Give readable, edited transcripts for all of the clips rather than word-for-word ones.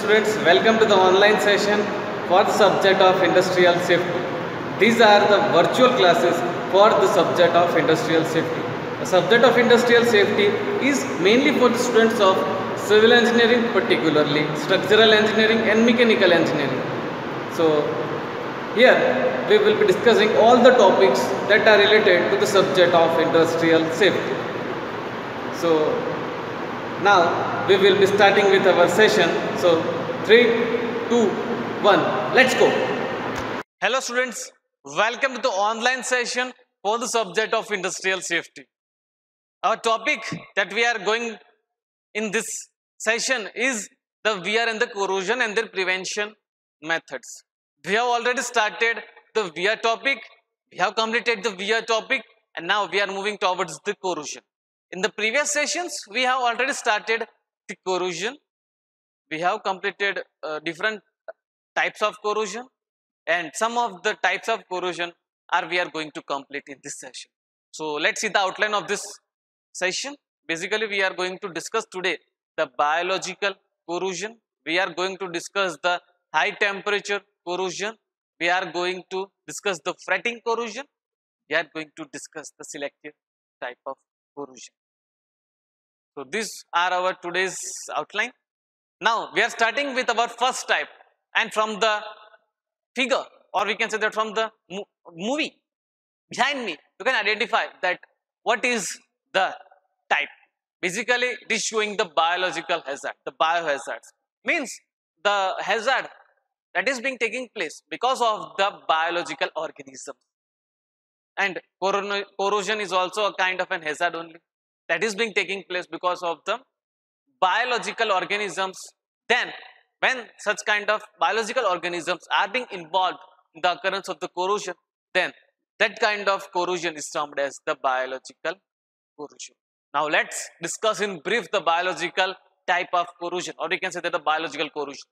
students, welcome to the online session for the subject of industrial safety. These are the virtual classes for the subject of industrial safety. The subject of industrial safety is mainly for the students of civil engineering, particularly structural engineering and mechanical engineering. So here we will be discussing all the topics that are related to the subject of industrial safety. So now we will be starting with our session. So 3, 2, 1, let's go. Hello students, welcome to the online session for the subject of industrial safety. Our topic that we are going in this session is the wear and the corrosion and their prevention methods. We have already started the wear topic, we have completed the wear topic, and now we are moving towards the corrosion. In the previous sessions, we have already started the corrosion. We have completed different types of corrosion, and some of the types of corrosion we are going to complete in this session. So let's see the outline of this session. Basically, we are going to discuss today the biological corrosion. We are going to discuss the high temperature corrosion. We are going to discuss the fretting corrosion. We are going to discuss the selective type of corrosion. So these are our today's outline. Now we are starting with our first type, and from the figure, or we can say that from the movie behind me, you can identify that what is the type. Basically, it is showing the biological hazard. The biohazards means the hazard that is being taking place because of the biological organism, and corrosion is also a kind of an hazard only that is being taking place because of the biological organisms. Then when such kind of biological organisms are being involved in the occurrence of the corrosion, then that kind of corrosion is termed as the biological corrosion. Now let's discuss in brief the biological type of corrosion, or we can say that the biological corrosion.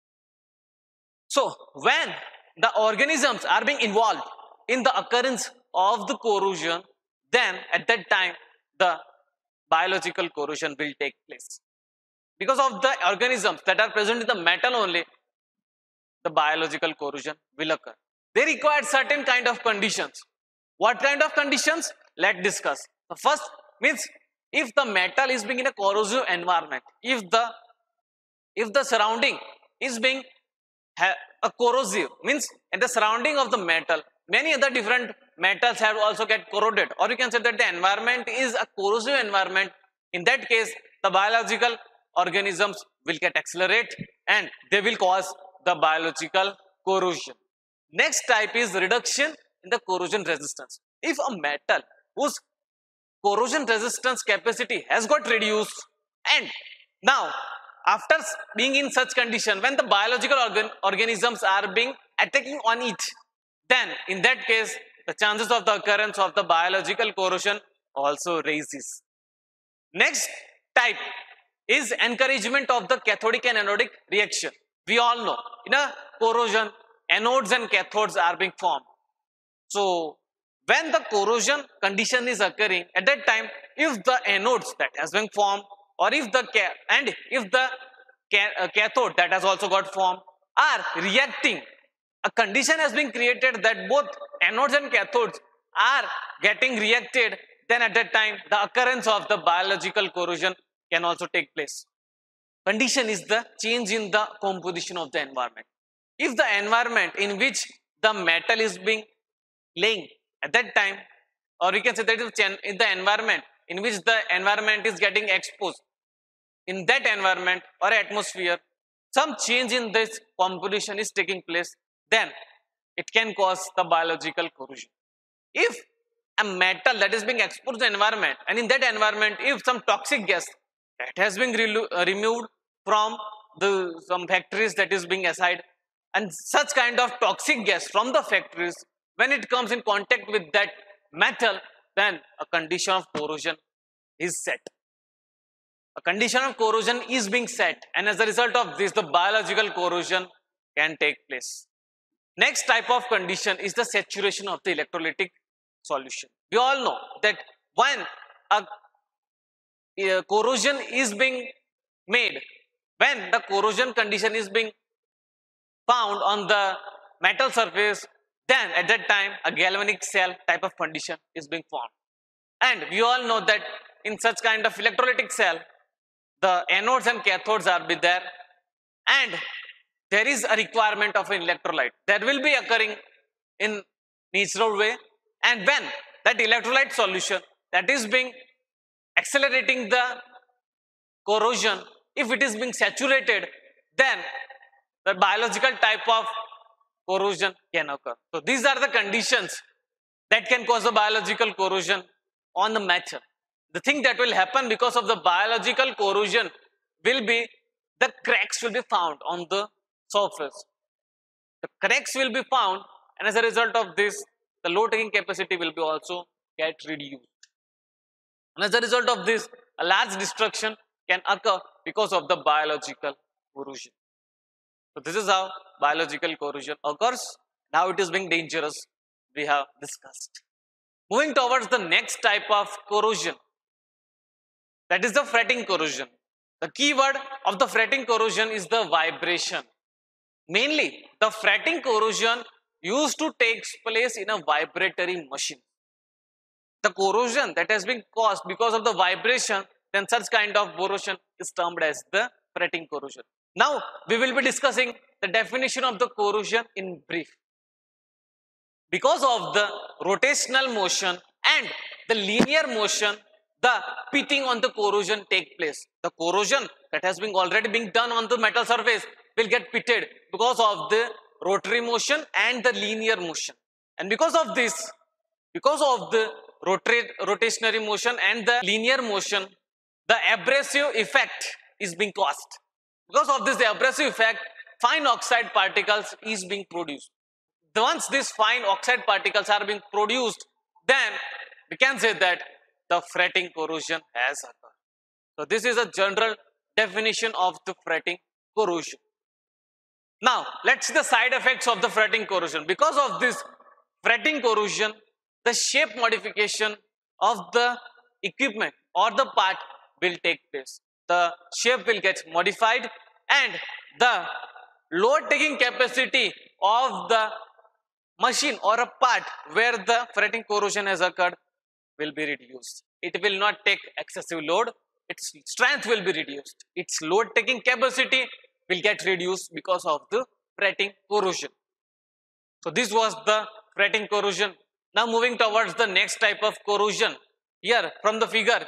So when the organisms are being involved in the occurrence of the corrosion, then at that time the biological corrosion will take place. Because of the organisms that are present in the metal only, the biological corrosion will occur. They require certain kind of conditions. What kind of conditions? Let's discuss. The first means if the metal is being in a corrosive environment, if the surrounding is being a corrosive, means in the surrounding of the metal, many other different metals have also get corroded, or you can say that the environment is a corrosive environment. In that case, the biological organisms will get accelerate and they will cause the biological corrosion. Next type is reduction in the corrosion resistance. If a metal whose corrosion resistance capacity has got reduced, and now after being in such condition, when the biological organisms are being attacking on it, then in that case the chances of the occurrence of the biological corrosion also raises. Next type is encouragement of the cathodic and anodic reaction. We all know in a corrosion, anodes and cathodes are being formed. So when the corrosion condition is occurring, at that time, if the anodes that has been formed, or if the cathode that has also got formed are reacting, a condition has been created that both anodes and cathodes are getting reacted, then at that time the occurrence of the biological corrosion can also take place. Condition is the change in the composition of the environment. If the environment in which the metal is being laying at that time, or we can say that in the environment in which the environment is getting exposed, in that environment or atmosphere, some change in this composition is taking place, then it can cause the biological corrosion. If a metal that is being exposed to the environment, and in that environment if some toxic gas that has been removed from some factories that is being aside, and such kind of toxic gas from the factories, when it comes in contact with that metal, then a condition of corrosion is set. A condition of corrosion is being set, and as a result of this, the biological corrosion can take place. Next type of condition is the saturation of the electrolytic solution. We all know that when a corrosion is being made, when the corrosion condition is being found on the metal surface, then at that time a galvanic cell type of condition is being formed. And we all know that in such kind of electrolytic cell, the anodes and cathodes are be there, and there is a requirement of an electrolyte that will be occurring in natural way. And when that electrolyte solution that is being accelerating the corrosion, if it is being saturated, then the biological type of corrosion can occur. So these are the conditions that can cause a biological corrosion on the metal. The thing that will happen because of the biological corrosion will be the cracks will be found on the surface. The cracks will be found, and as a result of this, the load taking capacity will be also get reduced. And as a result of this, a large destruction can occur because of the biological corrosion. So this is how biological corrosion occurs, how it is being dangerous we have discussed. Moving towards the next type of corrosion, that is the fretting corrosion. The key word of the fretting corrosion is the vibration. Mainly, the fretting corrosion used to take place in a vibratory machine. The corrosion that has been caused because of the vibration, then such kind of corrosion is termed as the fretting corrosion. Now, we will be discussing the definition of the corrosion in brief. Because of the rotational motion and the linear motion, the pitting on the corrosion take place. The corrosion that has been already been done on the metal surface will get pitted because of the rotary motion and the linear motion. And because of this, because of the rotationary motion and the linear motion, the abrasive effect is being caused. Because of this, the abrasive effect, fine oxide particles is being produced. Once these fine oxide particles are being produced, then we can say that the fretting corrosion has occurred. So this is a general definition of the fretting corrosion. Now, let's see the side effects of the fretting corrosion. Because of this fretting corrosion, the shape modification of the equipment or the part will take place. The shape will get modified and the load taking capacity of the machine or a part where the fretting corrosion has occurred will be reduced. It will not take excessive load, its strength will be reduced. Its load taking capacity will get reduced because of the fretting corrosion. So this was the fretting corrosion. Now moving towards the next type of corrosion. Here from the figure,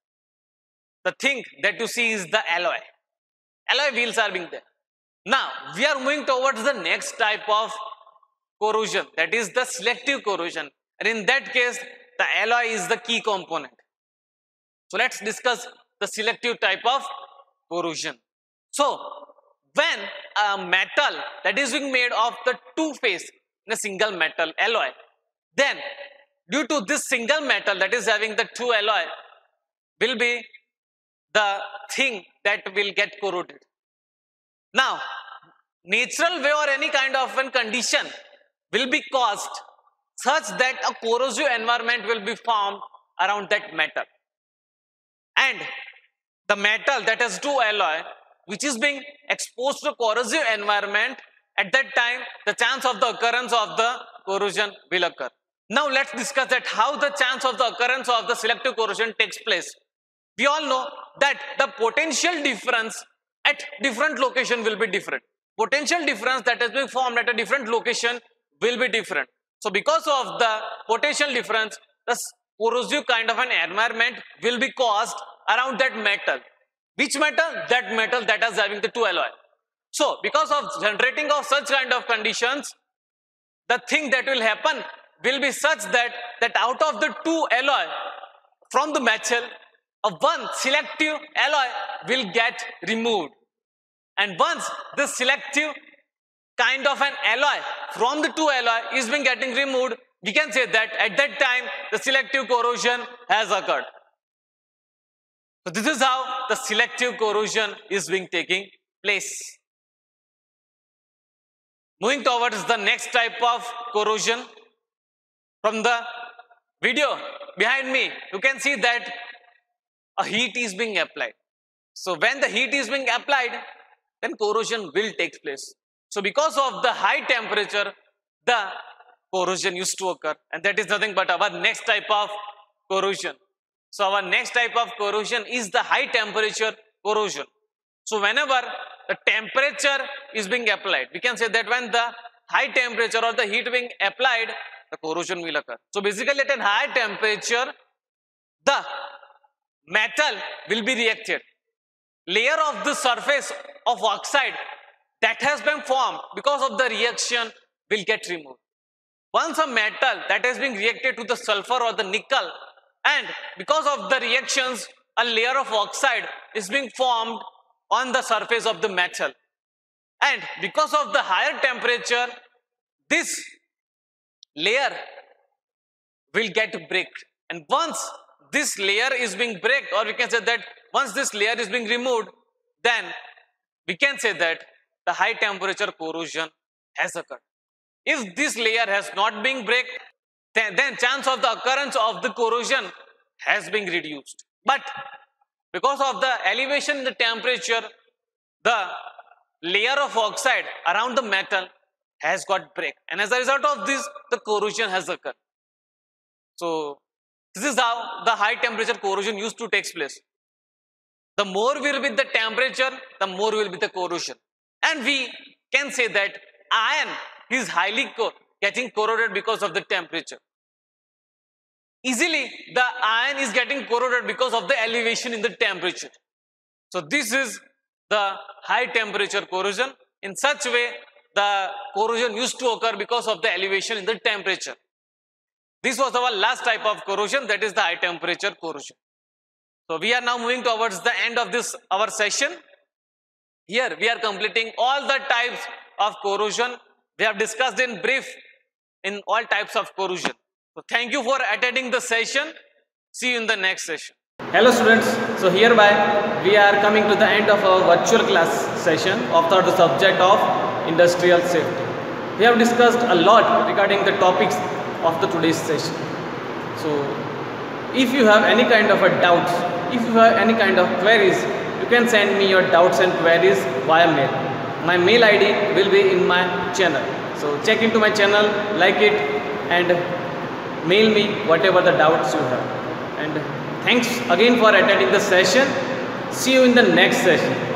the thing that you see is the alloy. Alloy wheels are being there. Now we are moving towards the next type of corrosion, that is the selective corrosion. And in that case, the alloy is the key component. So let's discuss the selective type of corrosion. So when a metal that is being made of the two phase in a single metal alloy, then due to this single metal that is having the two alloy will be the thing that will get corroded. Now, natural way or any kind of a condition will be caused such that a corrosive environment will be formed around that metal. And the metal that has two alloy which is being exposed to corrosive environment, at that time the chance of the occurrence of the corrosion will occur. Now let's discuss that how the chance of the occurrence of the selective corrosion takes place. We all know that the potential difference at different location will be different. Potential difference that has been formed at a different location will be different. So because of the potential difference, the corrosive kind of an environment will be caused around that metal. Which metal? That metal that is having the two alloy. So because of generating of such kind of conditions, the thing that will happen will be such that out of the two alloy from the metal, one selective alloy will get removed. And once the selective kind of an alloy from the two alloy is being getting removed, we can say that at that time the selective corrosion has occurred. So this is how the selective corrosion is being taking place. Moving towards the next type of corrosion. From the video behind me, you can see that a heat is being applied. So when the heat is being applied, then corrosion will take place. So because of the high temperature, the corrosion used to occur, and that is nothing but our next type of corrosion. So our next type of corrosion is the high temperature corrosion. So whenever the temperature is being applied, we can say that when the high temperature or the heat being applied, the corrosion will occur. So basically at a high temperature, the metal will be reacted. Layer of the surface of oxide that has been formed because of the reaction will get removed. Once a metal that has been reacted to the sulfur or the nickel, and because of the reactions, a layer of oxide is being formed on the surface of the metal. And because of the higher temperature, this layer will get breaked. And once this layer is being break, or we can say that once this layer is being removed, then we can say that the high temperature corrosion has occurred. If this layer has not been break, then chance of the occurrence of the corrosion has been reduced. But because of the elevation in the temperature, the layer of oxide around the metal has got break, and as a result of this, the corrosion has occurred. So this is how the high temperature corrosion used to take place. The more will be the temperature, the more will be the corrosion. And we can say that iron is highly getting corroded because of the temperature. Easily, the iron is getting corroded because of the elevation in the temperature. So this is the high temperature corrosion. In such way, the corrosion used to occur because of the elevation in the temperature. This was our last type of corrosion, that is the high temperature corrosion. So we are now moving towards the end of this our session. Here we are completing all the types of corrosion. We have discussed in brief in all types of corrosion. So thank you for attending the session. See you in the next session. Hello students, so hereby we are coming to the end of our virtual class session of the subject of industrial safety. We have discussed a lot regarding the topics of the today's session. So if you have any kind of a doubts, if you have any kind of queries, you can send me your doubts and queries via mail. My mail ID will be in my channel. So check into my channel, like it, and mail me whatever the doubts you have. And thanks again for attending the session. See you in the next session.